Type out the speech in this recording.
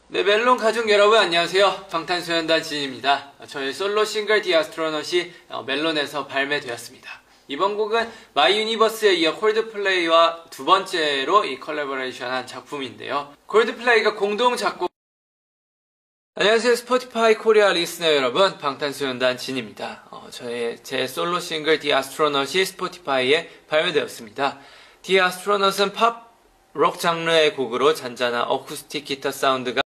네, 멜론 가족 여러분 안녕하세요. 방탄소년단 진입니다. 저의 솔로 싱글 디 아스트로넛이 멜론에서 발매되었습니다. 이번 곡은 마이 유니버스에 이어 콜드플레이와 두 번째로 이 컬래버레이션한 작품인데요. 콜드플레이가 공동 작곡. 안녕하세요, 스포티파이 코리아 리스너 여러분, 방탄소년단 진입니다. 제 솔로 싱글 디 아스트로넛이 스포티파이에 발매되었습니다. 디 아스트로넛은 팝, 록 장르의 곡으로 잔잔한 어쿠스틱 기타 사운드가